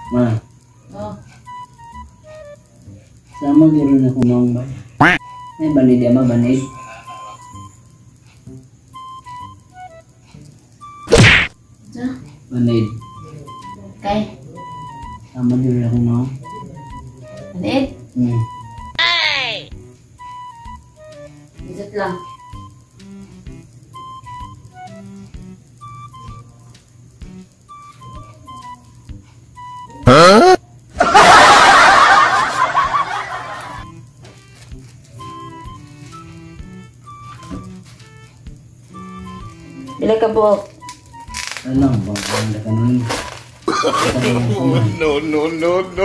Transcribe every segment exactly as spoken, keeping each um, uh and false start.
Ma. Oh. Sama giro na kumang ba? Ay banid ya ma banid. Sa? Banid. Kay? Sama giro na kumang. Anit? Hmm. Ay! Isot lang. Huh? Bila ka buhok? Alam ba ang kanon. No, no, no, no.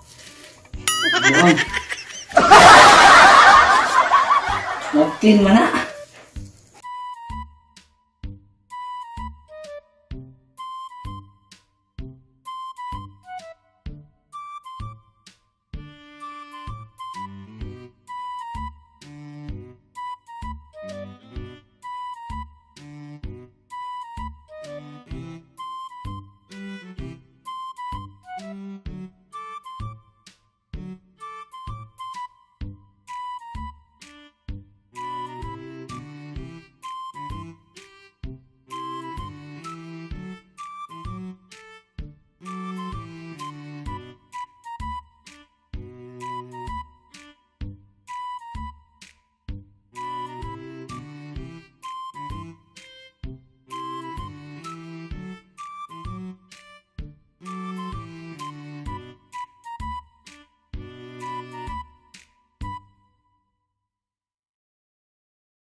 Buon. Mungkin mana?